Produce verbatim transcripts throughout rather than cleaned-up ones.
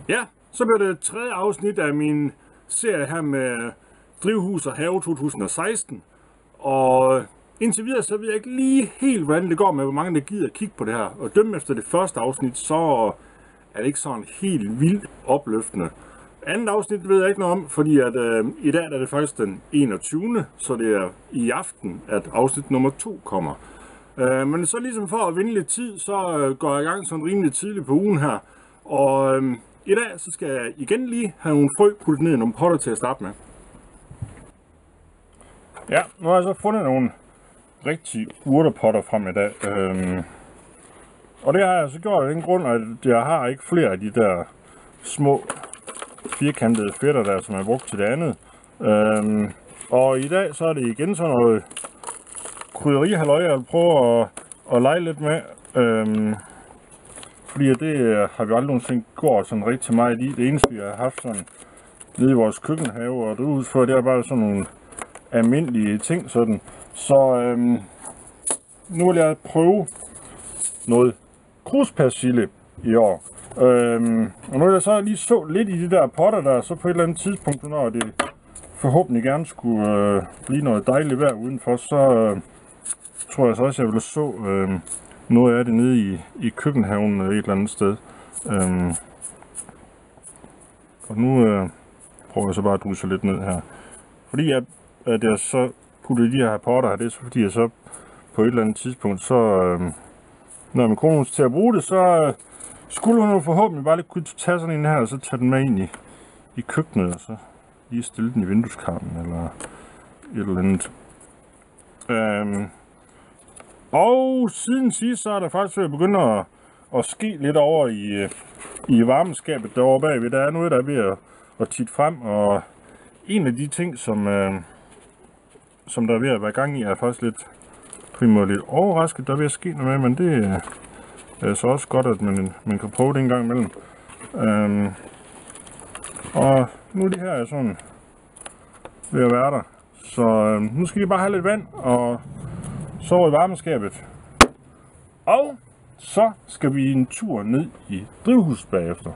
Ja, så bliver det tredje afsnit af min serie her med Drivhus og Have to tusind og seksten. Og indtil videre så ved jeg ikke lige helt, hvordan det går med, hvor mange der gider at kigge på det her. Og dømme efter det første afsnit, så er det ikke sådan helt vildt opløftende. Andet afsnit ved jeg ikke noget om, fordi at, øh, i dag er det faktisk den enogtyvende så det er i aften, at afsnit nummer to kommer. Øh, men så ligesom for at vinde lidt tid, så øh, går jeg i gang sådan rimelig tidligt på ugen her. Og øh, i dag så skal jeg igen lige have nogle frø puttet ned i nogle potter til at starte med. Ja, nu har jeg så fundet nogle rigtige urtepotter frem i dag. Øhm, og det har jeg så gjort af den grund, at jeg har ikke flere af de der små firkantede fætter der, som er brugt til det andet. Øhm, og i dag så er det igen sådan noget krydderihalløj, jeg vil prøve at, at lege lidt med. Øhm, fordi det har vi aldrig nogensinde gjort sådan rigtig meget i. Det eneste vi har haft sådan nede i vores køkkenhave og drivhus før, det er bare sådan nogle almindelige ting sådan. Så øhm, nu vil jeg prøve noget kruspersille i år. Øhm, og nu vil jeg så lige så lidt i de der potter der, så på et eller andet tidspunkt, når det forhåbentlig gerne skulle øh, blive noget dejligt vejr udenfor, så øh, tror jeg så også, jeg vil så øh, noget af det nede i, i køkkenhaven et eller andet sted. Øhm, og nu øh, prøver jeg så bare at drysse lidt ned her. Fordi at, at jeg så putter de her potter her, det er så fordi jeg så på et eller andet tidspunkt, så øh, når min kone til at bruge det, så øh, skulle hun jo forhåbentlig bare lige kunne tage sådan en her, og så tage den med ind i, i køkkenet, og så lige stille den i vindueskarmen, eller et eller andet. Øhm, og siden sidst, så er der faktisk ved at begynde at, at ske lidt over i, i varmeskabet derovre bagved. Der er noget, der er ved at, at titte frem, og en af de ting, som, øh, som der er ved at være gang i, er faktisk lidt, primært lidt overrasket, der er ved at ske noget med, men det er så også godt, at man, man kan prøve det en gang imellem. Øhm, og nu er det her sådan ved at være der, så øh, nu skal de bare have lidt vand og sove i varmeskabet. Og så skal vi en tur ned i drivhuset bagefter.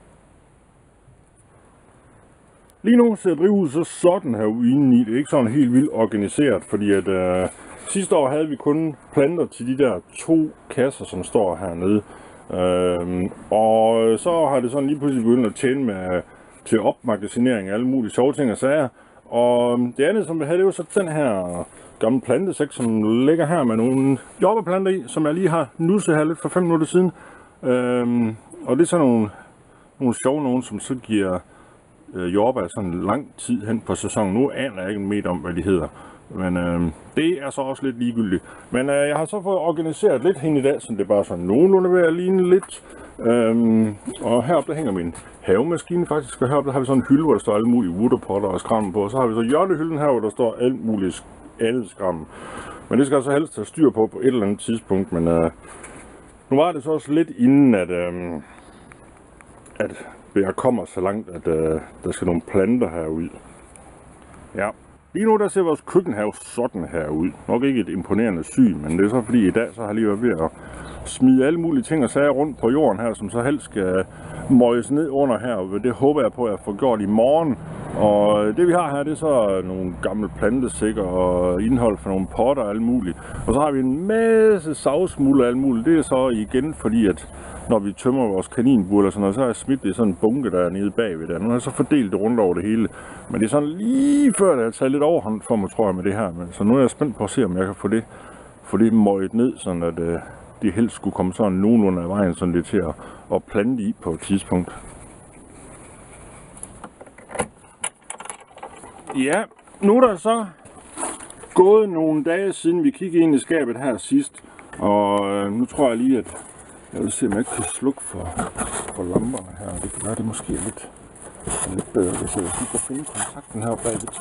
Lige nu ser drivhuset så sådan her ude indeni. Det er ikke sådan helt vildt organiseret, fordi at øh, sidste år havde vi kun planter til de der to kasser, som står hernede. Øhm, og så har det sådan lige pludselig begyndt at tjene med til opmagasinering af alle mulige sjove ting og sager. Og det andet, som vi havde, det var så den her gamle plantesæk, som ligger her med nogle jordbærplanter i, som jeg lige har nusset her lidt for fem minutter siden. Øhm, og det er sådan nogle, nogle sjove nogen, som så giver øh, jordbær sådan lang tid hen på sæsonen. Nu aner jeg ikke en meter om, hvad de hedder. Men øh, det er så også lidt ligegyldigt. Men øh, jeg har så fået organiseret lidt hen i dag, så det er bare sådan nogenlunde ved at ligne lidt. Øhm, og heroppe der hænger min havemaskine faktisk, og heroppe der har vi sådan en hylde, hvor der står alle mulige urtepotter og skram på. Og så har vi så hjørnehylden her, hvor der står alt muligt alle skram. Men det skal jeg så helst have styr på på et eller andet tidspunkt. Men øh, nu var det så også lidt inden, at, øh, at jeg kommer så langt, at øh, der skal nogle planter herude. Ja. Lige nu der ser vores køkkenhave sådan her ud. Nok ikke et imponerende syn, men det er så fordi i dag så har jeg lige været ved at smide alle mulige ting og sager rundt på jorden her, som så helst skal møjes ned under her. Og det håber jeg på, at jeg får gjort i morgen. Og det vi har her, det er så nogle gamle plantesækker og indhold for nogle potter og alt muligt. Og så har vi en masse savsmuld og alt muligt. Det er så igen fordi, at når vi tømmer vores kaninbur eller sådan noget, så har jeg smidt det i sådan en bunke, der er nede bagved der. Nu har jeg så fordelt det rundt over det hele. Men det er sådan lige før, det har taget lidt overhånd for mig, tror jeg, med det her. Men så nu er jeg spændt på at se, om jeg kan få det, få det møjet ned, sådan at øh, det helst skulle komme sådan nogenlunde af vejen, sådan lidt til at, at plante i på et tidspunkt. Ja, nu er der så gået nogle dage siden vi kiggede ind i skabet her sidst. Og øh, nu tror jeg lige, at jeg vil se, om jeg ikke kan slukke for, for lamperne her. Det kan være, det måske er lidt, lidt bedre, hvis jeg lige kan finde kontakten her bagved.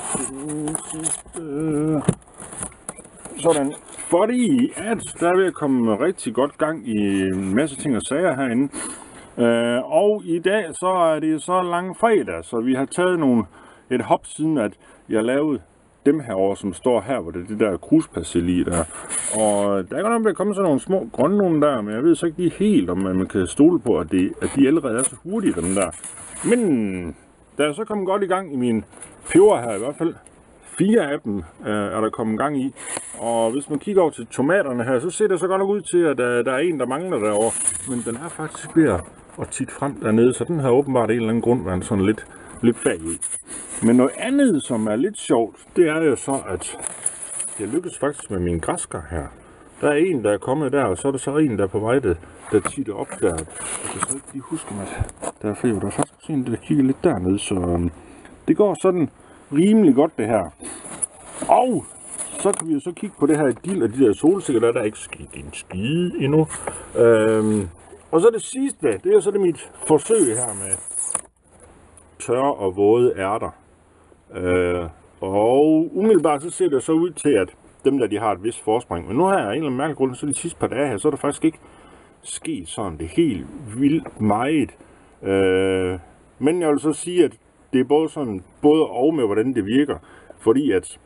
Sådan. Fordi at der er ved at komme rigtig godt gang i en masse ting og sager herinde. Øh, og i dag så er det så lang fredag, så vi har taget nogle, et hop siden, at jeg lavede dem herovre, som står her, hvor det er det der kruspersili der. Og der er godt nok ved at komme sådan nogle små grønne nogle der, men jeg ved så ikke lige helt, om man kan stole på, at, det, at de allerede er så hurtige, dem der. Men der er så kommet godt i gang i mine peber her i hvert fald. Fire af dem øh, er der kommet gang i. Og hvis man kigger over til tomaterne her, så ser det så godt nok ud til, at øh, der er en, der mangler derovre. Men den er faktisk ved at titte frem dernede, så den har åbenbart en eller anden grund været sådan lidt, lidt bagud. Men noget andet, som er lidt sjovt, det er jo så, at jeg lykkes faktisk med min græskar her. Der er en, der er kommet der, og så er der så en, der er på vej, der, der titter op der. Jeg kan så ikke lige huske mig, der er flere. Der er faktisk en, der kigger lidt dernede, så um, det går sådan rimelig godt det her. Og så kan vi jo så kigge på det her idyl og de der solsikker, der, der er ikke sket en skide endnu. Øhm, og så det sidste, det er så det mit forsøg her med tørre og våde ærter. Øh, og umiddelbart så ser det så ud til, at dem der, de har et vist forspring. Men nu har jeg en eller anden mærkelig grund, så de sidste par dage her, så er der faktisk ikke sket sådan det helt vildt meget. Øh, men jeg vil så sige, at det er både sådan, både og med, hvordan det virker. Fordi at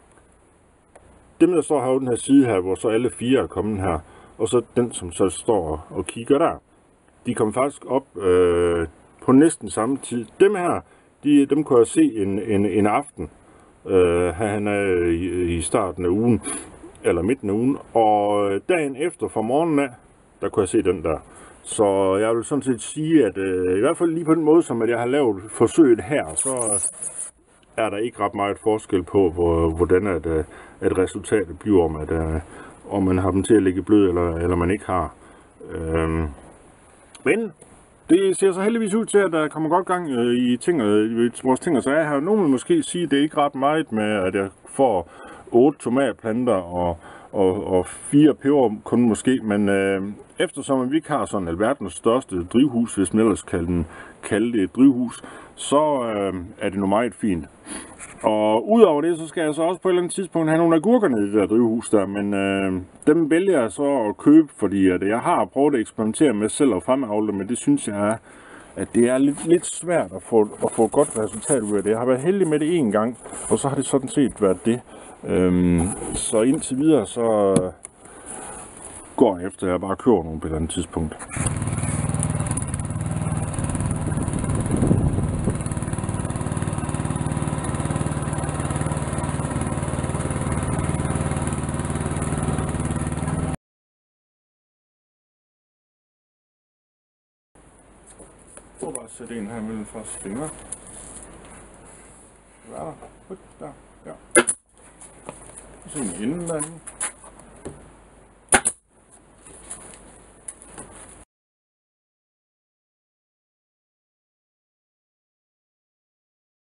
dem, der står her på den her side her, hvor så alle fire er kommet her, og så den, som så står og kigger der, de kom faktisk op øh, på næsten samme tid. Dem her, de, dem kunne jeg se en, en, en aften. Øh, han er i, i starten af ugen, eller midten af ugen, og dagen efter fra morgenen af, der kunne jeg se den der. Så jeg vil sådan set sige, at øh, i hvert fald lige på den måde, som at jeg har lavet forsøget her, så er der ikke ret meget forskel på, hvor, hvordan at, at resultatet bliver, om, at, øh, om man har dem til at ligge blød, eller, eller man ikke har. Øh, men det ser så heldigvis ud til, at der kommer godt gang øh, i ting, øh, vores ting, og så er her. Nogen vil måske sige, at det er ikke ret meget med, at jeg får otte tomatplanter og, og, og fire peber kun måske, men øh, eftersom vi ikke har sådan alverdens største drivhus, hvis man ellers kan den, kalde det et drivhus, så øh, er det nu meget fint. Og udover det, så skal jeg så også på et eller andet tidspunkt have nogle agurker nede i det der drivhus der, men øh, dem vælger jeg så at købe, fordi at jeg har prøvet at eksperimentere med selv og fremavle det, men det synes jeg er, at det er lidt, lidt svært at få, at få et godt resultat ud af det. Jeg har været heldig med det en gang, og så har det sådan set været det. Øhm, så indtil videre, så går jeg efter, at jeg bare køber nogle på et eller andet tidspunkt. Jeg prøver bare at sætte en her mellem første fingre. Hvad er der? Der, ja. Så en ende derinde.